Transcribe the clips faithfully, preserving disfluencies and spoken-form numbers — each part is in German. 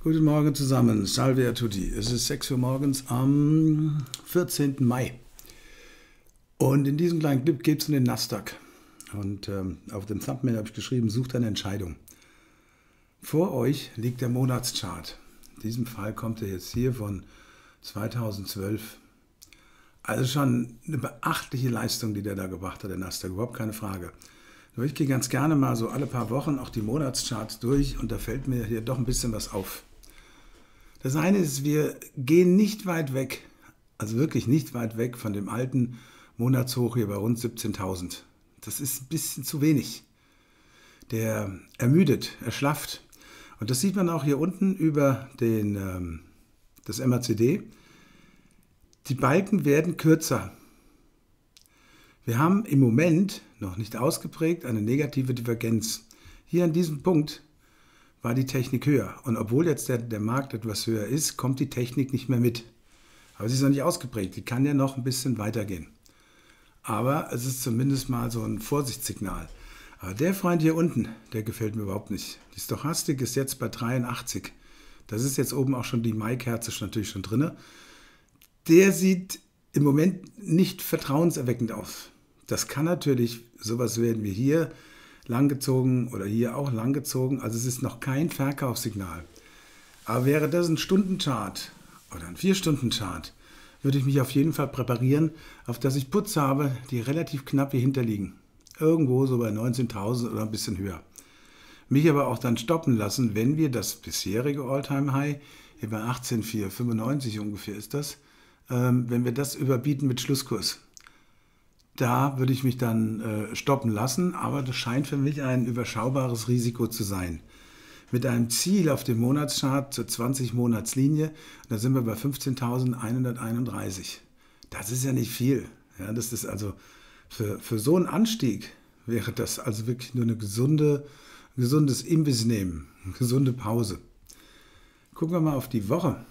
Guten Morgen zusammen, salve a tutti. Es ist sechs Uhr morgens am vierzehnten Mai. Und in diesem kleinen Clip geht es um den Nasdaq. Und ähm, auf dem Thumbnail habe ich geschrieben, sucht eine Entscheidung. Vor euch liegt der Monatschart. In diesem Fall kommt er jetzt hier von zweitausendzwölf. Also schon eine beachtliche Leistung, die der da gebracht hat, der Nasdaq, überhaupt keine Frage. Aber ich gehe ganz gerne mal so alle paar Wochen auch die Monatscharts durch und da fällt mir hier doch ein bisschen was auf. Das eine ist, wir gehen nicht weit weg, also wirklich nicht weit weg von dem alten Monatshoch hier bei rund siebzehntausend. Das ist ein bisschen zu wenig. Der ermüdet, erschlafft. Und das sieht man auch hier unten über den, ähm, das M A C D. Die Balken werden kürzer. Wir haben im Moment noch nicht ausgeprägt eine negative Divergenz. Hier an diesem Punkt war die Technik höher. Und obwohl jetzt der, der Markt etwas höher ist, kommt die Technik nicht mehr mit. Aber sie ist noch nicht ausgeprägt. Die kann ja noch ein bisschen weitergehen. Aber es ist zumindest mal so ein Vorsichtssignal. Aber der Freund hier unten, der gefällt mir überhaupt nicht. Die Stochastik ist jetzt bei dreiundachtzig. Das ist jetzt oben auch schon die Mai-Kerze natürlich schon drin. Der sieht im Moment nicht vertrauenserweckend aus. Das kann natürlich, sowas werden wir hier langgezogen oder hier auch langgezogen. Also es ist noch kein Verkaufssignal. Aber wäre das ein Stundenchart oder ein vier-Stunden-Chart, würde ich mich auf jeden Fall präparieren, auf das ich Putz habe, die relativ knapp hier hinterliegen. Irgendwo so bei neunzehntausend oder ein bisschen höher. Mich aber auch dann stoppen lassen, wenn wir das bisherige All-Time-High, hier bei achtzehntausendvierhundertfünfundneunzig ungefähr ist das, ähm, wenn wir das überbieten mit Schlusskurs. Da würde ich mich dann äh, stoppen lassen, aber das scheint für mich ein überschaubares Risiko zu sein. Mit einem Ziel auf dem Monatschart zur zwanzig-Monats-Linie, da sind wir bei fünfzehntausendeinhunderteinunddreißig. Das ist ja nicht viel. Ja, das ist also für, für so einen Anstieg wäre das also wirklich nur eine gesunde, gesundes Imbiss nehmen, eine gesunde Pause. Gucken wir mal auf die Woche.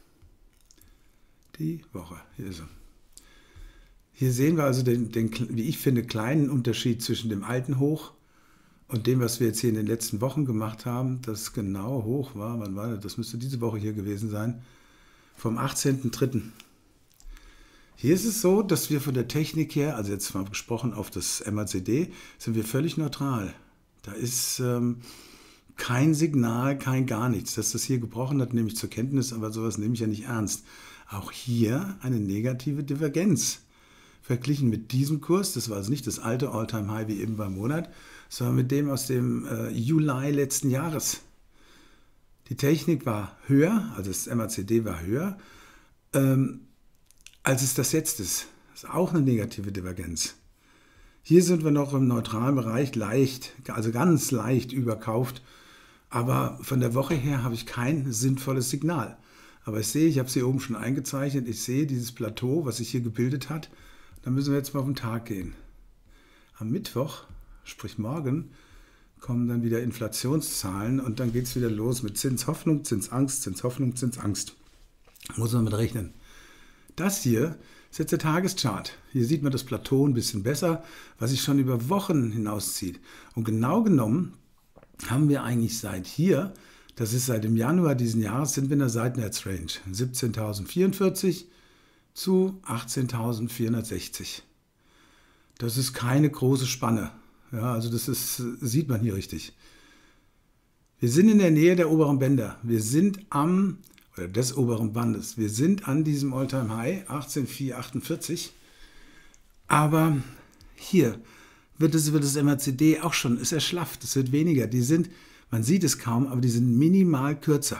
Die Woche, hier ist sie. Hier sehen wir also den, den, wie ich finde, kleinen Unterschied zwischen dem alten Hoch und dem, was wir jetzt hier in den letzten Wochen gemacht haben. Das genau hoch war, wann war das? Das müsste diese Woche hier gewesen sein, vom achtzehnten dritten Hier ist es so, dass wir von der Technik her, also jetzt mal gesprochen auf das M A C D, sind wir völlig neutral. Da ist ähm, kein Signal, kein gar nichts. Dass das hier gebrochen hat, nehme ich zur Kenntnis, aber sowas nehme ich ja nicht ernst. Auch hier eine negative Divergenz. Verglichen mit diesem Kurs, das war also nicht das alte All-Time-High wie eben beim Monat, sondern mit dem aus dem äh, Juli letzten Jahres. Die Technik war höher, also das M A C D war höher, ähm, als es das jetzt ist. Das ist auch eine negative Divergenz. Hier sind wir noch im neutralen Bereich, leicht, also ganz leicht überkauft, aber von der Woche her habe ich kein sinnvolles Signal. Aber ich sehe, ich habe es hier oben schon eingezeichnet, ich sehe dieses Plateau, was sich hier gebildet hat. Dann müssen wir jetzt mal auf den Tag gehen. Am Mittwoch, sprich morgen, kommen dann wieder Inflationszahlen und dann geht es wieder los mit Zinshoffnung, Zinsangst, Zinshoffnung, Zinsangst. Muss man mit rechnen. Das hier ist jetzt der Tageschart. Hier sieht man das Plateau ein bisschen besser, was sich schon über Wochen hinauszieht. Und genau genommen haben wir eigentlich seit hier, das ist seit dem Januar diesen Jahres, sind wir in der Seitwärtsrange. siebzehntausendvierundvierzig zu achtzehntausendvierhundertsechzig. Das ist keine große Spanne. Ja, also das ist, sieht man hier richtig. Wir sind in der Nähe der oberen Bänder. Wir sind am, oder des oberen Bandes. Wir sind an diesem All-Time-High, achtzehntausendvierhundertachtundvierzig. Aber hier wird das, wird das M A C D auch schon, ist erschlafft, es wird weniger. Die sind, man sieht es kaum, aber die sind minimal kürzer.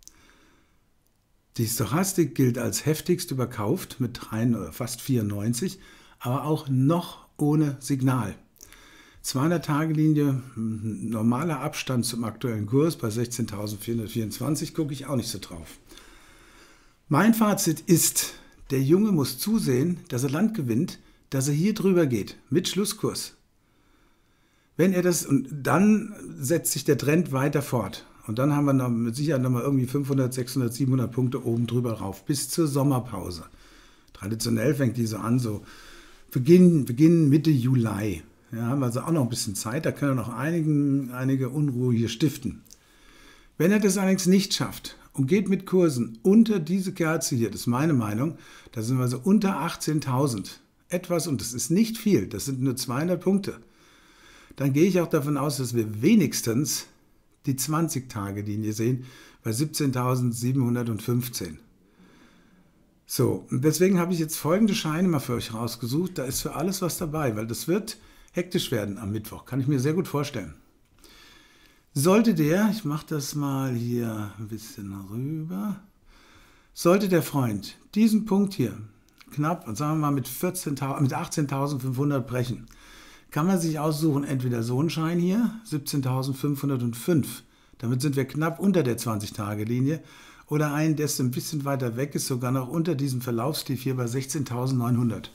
Die Stochastik gilt als heftigst überkauft mit drei, oder fast vierundneunzig, aber auch noch ohne Signal. zweihundert-Tage-Linie, normaler Abstand zum aktuellen Kurs bei sechzehntausendvierhundertvierundzwanzig, gucke ich auch nicht so drauf. Mein Fazit ist, der Junge muss zusehen, dass er Land gewinnt, dass er hier drüber geht, mit Schlusskurs. Wenn er das, und dann setzt sich der Trend weiter fort. Und dann haben wir noch mit Sicherheit nochmal irgendwie fünfhundert, sechshundert, siebenhundert Punkte oben drüber rauf, bis zur Sommerpause. Traditionell fängt die so an, so Beginn, Beginn Mitte Juli. Ja, haben wir also auch noch ein bisschen Zeit, da können wir noch einigen, einige Unruhe hier stiften. Wenn er das allerdings nicht schafft und geht mit Kursen unter diese Kerze hier, das ist meine Meinung, da sind wir so unter achtzehntausend, etwas, und das ist nicht viel, das sind nur zweihundert Punkte, dann gehe ich auch davon aus, dass wir wenigstens die zwanzig-Tage-Linie sehen bei siebzehntausendsiebenhundertfünfzehn. So, und deswegen habe ich jetzt folgende Scheine mal für euch rausgesucht. Da ist für alles was dabei, weil das wird hektisch werden am Mittwoch. Kann ich mir sehr gut vorstellen. Sollte der, ich mache das mal hier ein bisschen rüber, sollte der Freund diesen Punkt hier knapp, sagen wir mal mit, mit achtzehntausendfünfhundert brechen, kann man sich aussuchen, entweder so einen Schein hier, siebzehntausendfünfhundertfünf, damit sind wir knapp unter der zwanzig-Tage-Linie, oder einen, der ein bisschen weiter weg ist, sogar noch unter diesem Verlaufstief hier bei sechzehntausendneunhundert.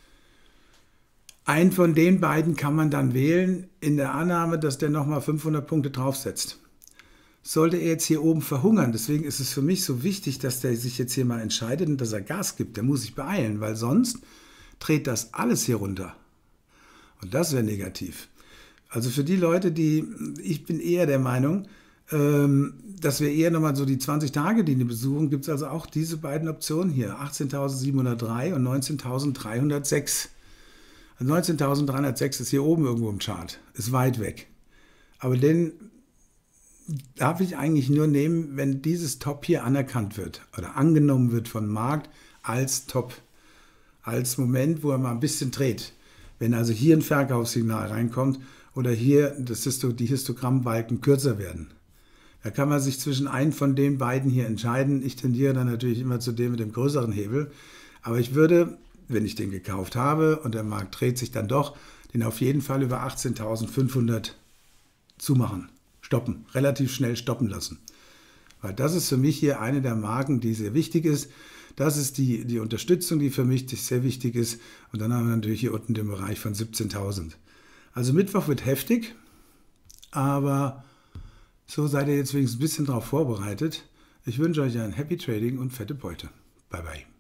Einen von den beiden kann man dann wählen, in der Annahme, dass der nochmal fünfhundert Punkte draufsetzt. Sollte er jetzt hier oben verhungern, deswegen ist es für mich so wichtig, dass der sich jetzt hier mal entscheidet und dass er Gas gibt, der muss sich beeilen, weil sonst dreht das alles hier runter. Und das wäre negativ. Also für die Leute, die, ich bin eher der Meinung, dass wir eher nochmal so die zwanzig-Tage-Linie besuchen, gibt es also auch diese beiden Optionen hier, achtzehntausendsiebenhundertdrei und neunzehntausenddreihundertsechs. Also neunzehntausenddreihundertsechs ist hier oben irgendwo im Chart, ist weit weg. Aber den darf ich eigentlich nur nehmen, wenn dieses Top hier anerkannt wird oder angenommen wird vom Markt als Top, als Moment, wo er mal ein bisschen dreht. Wenn also hier ein Verkaufssignal reinkommt oder hier das Histo- die Histogrammbalken kürzer werden. Da kann man sich zwischen einem von den beiden hier entscheiden. Ich tendiere dann natürlich immer zu dem mit dem größeren Hebel. Aber ich würde, wenn ich den gekauft habe und der Markt dreht sich dann doch, den auf jeden Fall über achtzehntausendfünfhundert zumachen, stoppen, relativ schnell stoppen lassen. Weil das ist für mich hier eine der Marken, die sehr wichtig ist. Das ist die, die Unterstützung, die für mich sehr wichtig ist. Und dann haben wir natürlich hier unten den Bereich von siebzehntausend. Also Mittwoch wird heftig, aber so seid ihr jetzt wenigstens ein bisschen darauf vorbereitet. Ich wünsche euch ein Happy Trading und fette Beute. Bye bye.